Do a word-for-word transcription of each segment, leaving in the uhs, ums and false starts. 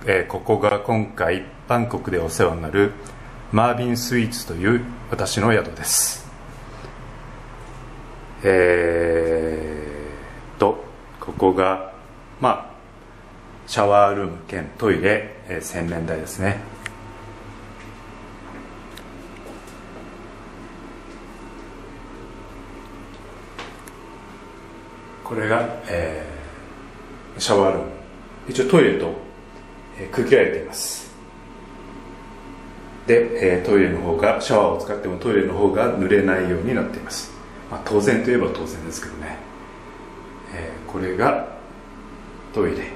えー、ここが今回バンコクでお世話になるマービンスイーツという私の宿です。えーとここがまあシャワールーム兼トイレ、えー、洗面台ですね。これが、えー、シャワールーム。一応トイレと、えー、区切られています。で、えー、トイレの方がシャワーを使ってもトイレの方が濡れないようになっています。まあ、当然といえば当然ですけどね、えー、これがトイレ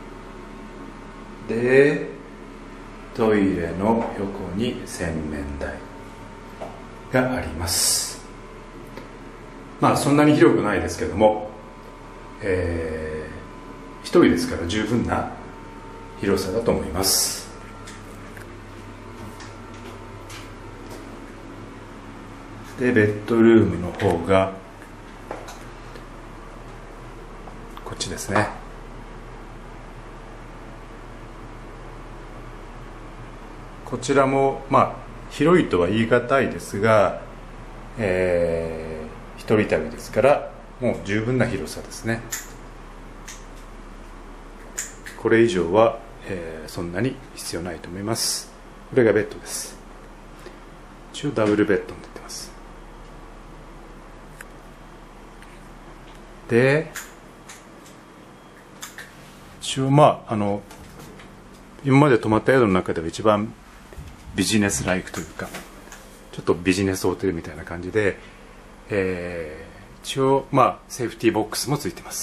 で、トイレの横に洗面台があります。まあそんなに広くないですけども、えー、一人ですから十分な広さだと思います。でベッドルームの方がこっちですね。こちらもまあ広いとは言い難いですが、えー、一人旅ですからもう十分な広さですね。これ以上は、えー、そんなに必要ないと思います。これがベッドです。一応ダブルベッドになってます。で一応まああの今まで泊まった宿の中では一番ビジネスライクというかちょっとビジネスホテルみたいな感じで、えー、一応まあセーフティーボックスもついてます。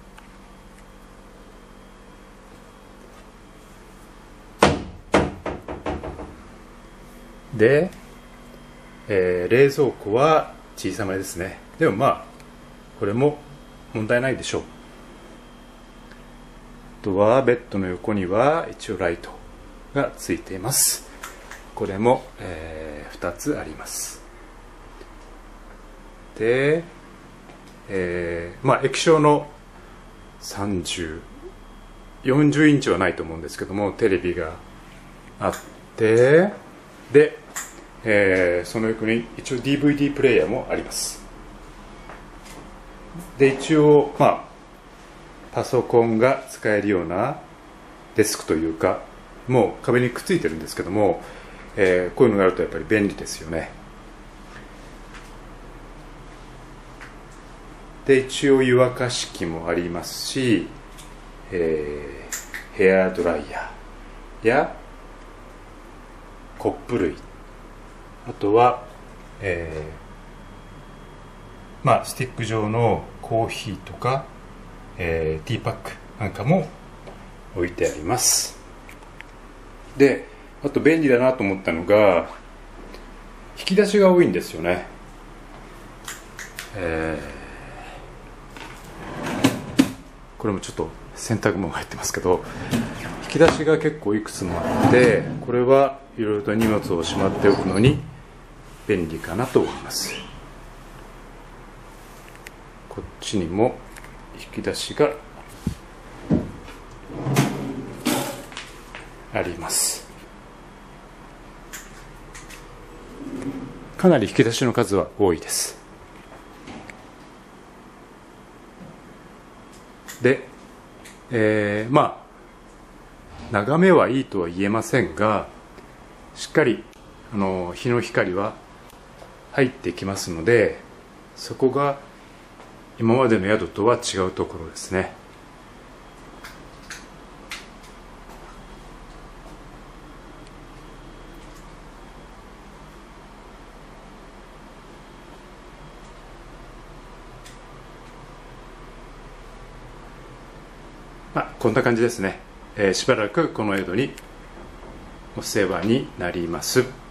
で、えー、冷蔵庫は小さめですね。でもまあこれも問題ないでしょう。あとはベッドの横には一応ライトがついています。これも、えー、ふたつあります。で、えー、まあ液晶のさんじゅう、よんじゅうインチはないと思うんですけどもテレビがあって、で、えー、その横に一応 ディーブイディー プレイヤーもあります。で一応まあパソコンが使えるようなデスクというかもう壁にくっついてるんですけども、えー、こういうのがあるとやっぱり便利ですよね。で一応湯沸かし器もありますし、えー、ヘアドライヤーやコップ類、あとは、えー、まあスティック状のコーヒーとか、えー、ティーパックなんかも置いてあります。であと便利だなと思ったのが引き出しが多いんですよね。えー、これもちょっと洗濯物が入ってますけど引き出しが結構いくつもあって、これはいろいろと荷物をしまっておくのに便利かなと思います。こっちにも引き出しがあります。かなり引き出しの数は多いです。で、えー、まあ眺めはいいとは言えませんが、しっかりあの日の光は入ってきますので、そこが今までの宿とは違うところですね。まあこんな感じですね。えー、しばらくこの宿にお世話になります。